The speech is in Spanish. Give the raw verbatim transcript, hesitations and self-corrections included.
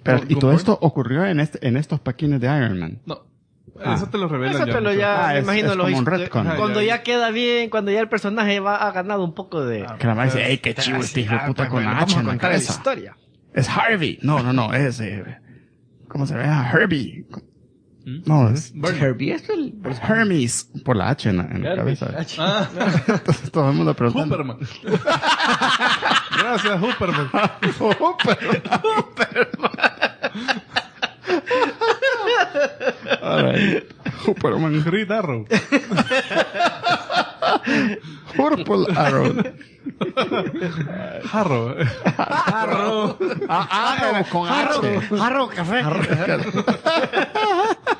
Pero, Con- y con todo Bourne. esto ocurrió en este, en estos paquines de Iron Man. No. Ah. Eso te lo revelan Eso te lo mucho. ya, Ah, me es- imagino, es lo como un hizo- retcon. Ajá, cuando ya, ya queda bien, cuando ya el personaje va, ha ganado un poco de... Que la madre dice, Ah, ey, qué chivo este hijo de ah, puta pues, con la bueno, hacha Vamos a en la contar la cabeza. historia. Es Harvey. No, no, no, es... Eh, ¿cómo se llama? Herbie. No, es... Burn. Herbie es el... es Hermes. Por la H en la, en la cabeza. Ah, Entonces todo el mundo preguntando. Hooperman. Gracias, Hooperman. Alright. Superman. Green Arrow. Purple Arrow. Harrow. Jarro. Ah, Arrow con Jarro. H. Jarro café.